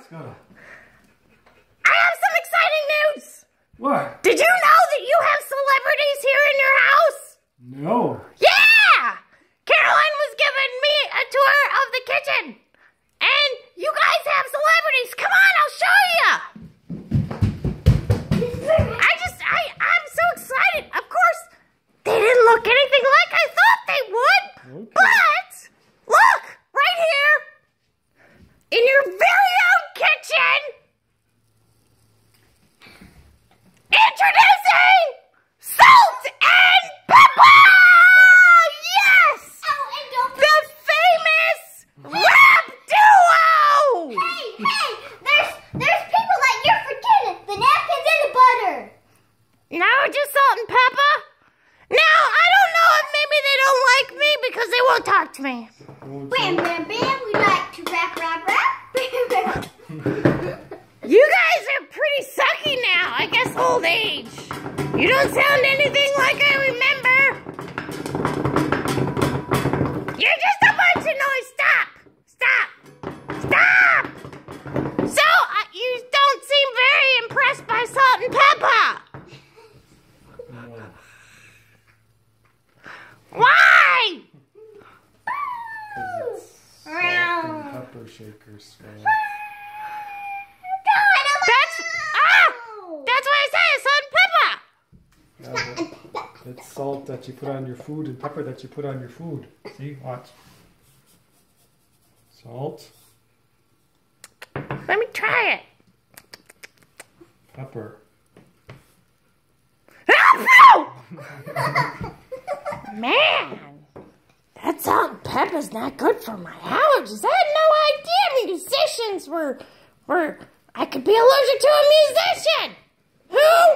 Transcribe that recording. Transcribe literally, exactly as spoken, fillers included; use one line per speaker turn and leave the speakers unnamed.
Scuttle.
I have some exciting news.
What?
Did you know that you have celebrities here in your house?
No.
Yeah! Caroline was giving me a tour of the kitchen. And you guys have celebrities. Come on, I'll show you. I just, I, I'm so excited. Of course, they didn't look anything like I thought they would. Okay. But, look, right here, in your very own kitchen, introducing Salt and Pepper! Yes!
Oh, and don't
the famous rap duo!
Hey, hey! There's there's people that you're forgetting. The napkins and the butter.
No, just Salt and Pepper? Now, I don't know if maybe they don't like me because they won't talk to me.
Bam, bam, bam. We like to rap, rap, rap. Bam, bam.
You guys are pretty sucky now. I guess old age. You don't sound anything like I remember. You're just a bunch of noise. Stop. Stop. Stop. So, uh, you don't seem very impressed by Salt and Pepper. Why?
Because it's salt and pepper shaker Scuttle.
That's, ah, that's what I said, salt and pepper.
Yeah, but it's salt that you put on your food and pepper that you put on your food. See, watch. Salt,
Let me try it.
pepper.
Man, that salt and pepper's not good for my allergies. I had no idea musicians were, were, I could be allergic to a musician. Who